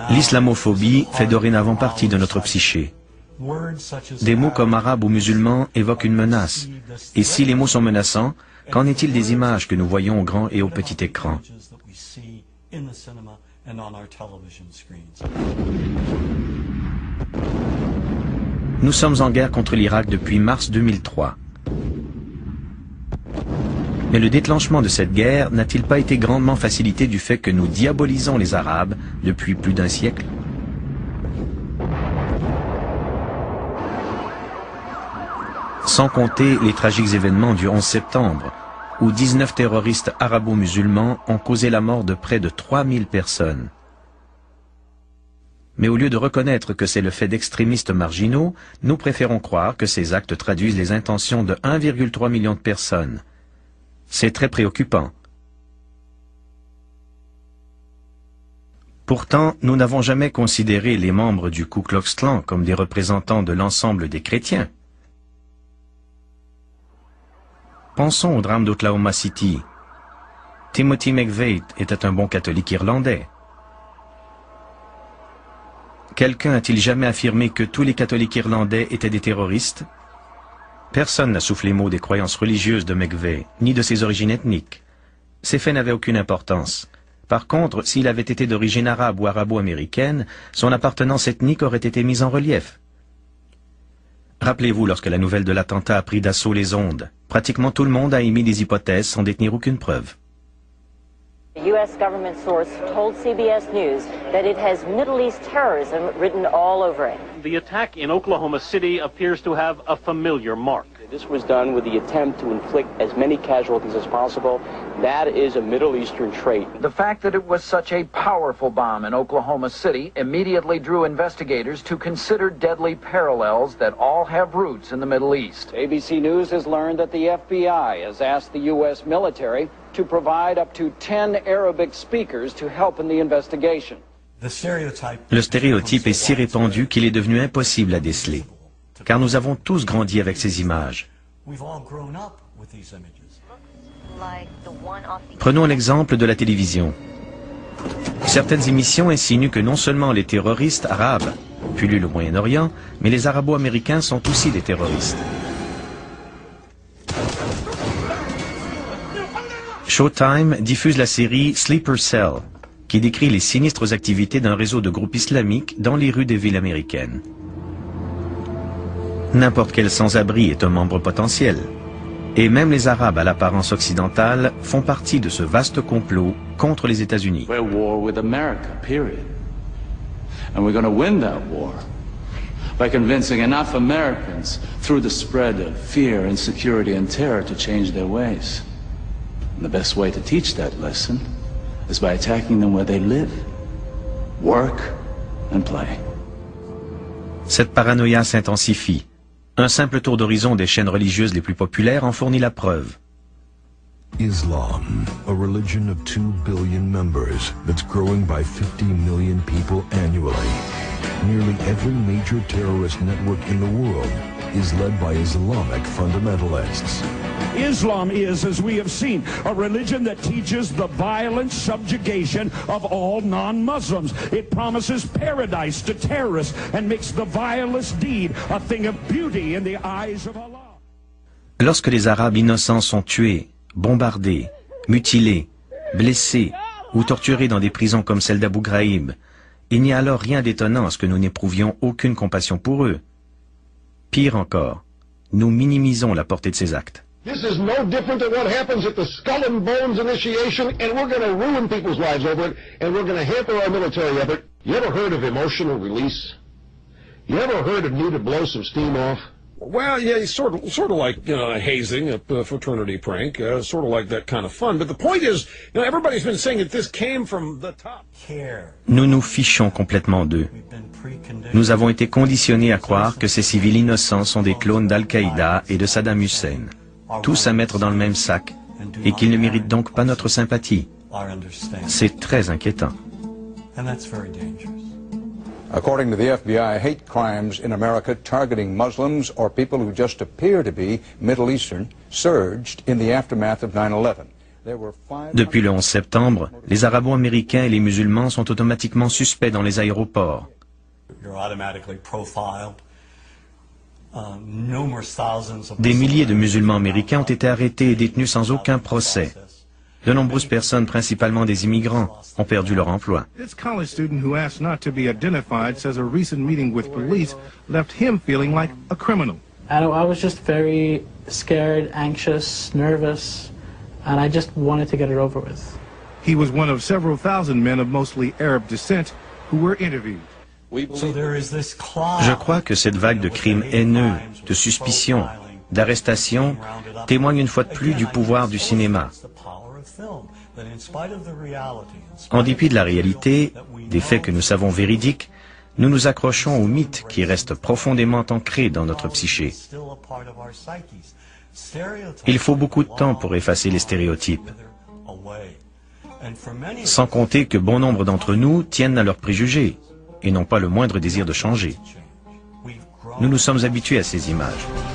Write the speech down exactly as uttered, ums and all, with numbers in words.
L'islamophobie fait dorénavant partie de notre psyché. Des mots comme arabe ou musulman évoquent une menace. Et si les mots sont menaçants, qu'en est-il des images que nous voyons au grand et au petit écran? Nous sommes en guerre contre l'Irak depuis mars deux mille trois. Mais le déclenchement de cette guerre n'a-t-il pas été grandement facilité du fait que nous diabolisons les Arabes depuis plus d'un siècle? Sans compter les tragiques événements du onze septembre, où dix-neuf terroristes arabo-musulmans ont causé la mort de près de trois mille personnes. Mais au lieu de reconnaître que c'est le fait d'extrémistes marginaux, nous préférons croire que ces actes traduisent les intentions de un virgule trois million de personnes. C'est très préoccupant. Pourtant, nous n'avons jamais considéré les membres du Ku Klux Klan comme des représentants de l'ensemble des chrétiens. Pensons au drame d'Oklahoma City. Timothy McVeigh était un bon catholique irlandais. Quelqu'un a-t-il jamais affirmé que tous les catholiques irlandais étaient des terroristes? Personne n'a soufflé mot des croyances religieuses de McVeigh, ni de ses origines ethniques. Ces faits n'avaient aucune importance. Par contre, s'il avait été d'origine arabe ou arabo-américaine, son appartenance ethnique aurait été mise en relief. Rappelez-vous lorsque la nouvelle de l'attentat a pris d'assaut les ondes. Pratiquement tout le monde a émis des hypothèses sans détenir aucune preuve. A U S government source told C B S News that it has Middle East terrorism written all over it. The attack in Oklahoma City appears to have a familiar mark. This was done with the attempt to inflict as many casualties as possible. That is a Middle Eastern trait. The fact that it was such a powerful bomb in Oklahoma City immediately drew investigators to consider deadly parallels that all have roots in the Middle East. A B C News has learned that the F B I has asked the U S military to provide up to ten Arabic speakers to help in the investigation. Le stéréotype est si répandu qu'il est devenu impossible à déceler, car nous avons tous grandi avec ces images. Prenons l'exemple de la télévision. Certaines émissions insinuent que non seulement les terroristes arabes pullulent au Moyen-Orient, mais les arabo-américains sont aussi des terroristes. Showtime diffuse la série Sleeper Cell, qui décrit les sinistres activités d'un réseau de groupes islamiques dans les rues des villes américaines. N'importe quel sans-abri est un membre potentiel. Et même les Arabes à l'apparence occidentale font partie de ce vaste complot contre les États-Unis. We're at war with America, period. And we're going to win that war by convincing enough Americans through the spread of fear, insecurity and terror to change their ways. And the best way to teach that lesson is by attacking them where they live, work and play. Cette paranoïa s'intensifie. Un simple tour d'horizon des chaînes religieuses les plus populaires en fournit la preuve. Islam, a religion of two billion members that's growing by fifty million people annually. Nearly every major terrorist network in the world is led by Islamic fundamentalists. Islam is, as we have seen, a religion that teaches the violent subjugation of all non-Muslims. It promises paradise to terrorists and makes the vilest deed a thing of beauty in the eyes of Allah. Lorsque les Arabes innocents sont tués, bombardés, mutilés, blessés ou torturés dans des prisons comme celle d'Abu Ghraib, il n'y a alors rien d'étonnant à ce que nous n'éprouvions aucune compassion pour eux. Pire encore, nous minimisons la portée de ces actes. This is no different than what happens at the Skull and Bones initiation, and we're going to ruin people's lives over it, and we're going to hamper our military effort. You ever heard of emotional release? You ever heard of need to blow some steam off? Well, yeah, sort of, sort of like you know, hazing, a, a fraternity prank, uh, sort of like that kind of fun. But the point is, you know, everybody's been saying that this came from the top. Nous nous fichons complètement d'eux. Nous avons été conditionnés à croire que ces civils innocents sont des clones d'Al-Qaïda et de Saddam Hussein, tous à mettre dans le même sac, et qu'ils ne méritent donc pas notre sympathie. C'est très inquiétant. According to the F B I, hate crimes in America targeting Muslims or people who just appear to be Middle Eastern surged in the aftermath of nine eleven. Depuis le onze septembre, les Arabo-Américains et les musulmans sont automatiquement suspects dans les aéroports. Des milliers de musulmans américains ont été arrêtés et détenus sans aucun procès. De nombreuses personnes, principalement des immigrants, ont perdu leur emploi. This college student who asked not to be identified says a recent meeting with police left him feeling like a criminal. I was just very scared, anxious, nervous, and I just wanted to get it over with. He was one of several thousand men of mostly Arab descent who were interviewed. Je crois que cette vague de crimes haineux, de suspicions, d'arrestations témoigne une fois de plus du pouvoir du cinéma. En dépit de la réalité, des faits que nous savons véridiques, nous nous accrochons aux mythes qui restent profondément ancrés dans notre psyché. Il faut beaucoup de temps pour effacer les stéréotypes. Sans compter que bon nombre d'entre nous tiennent à leurs préjugés et n'ont pas le moindre désir de changer. Nous nous sommes habitués à ces images.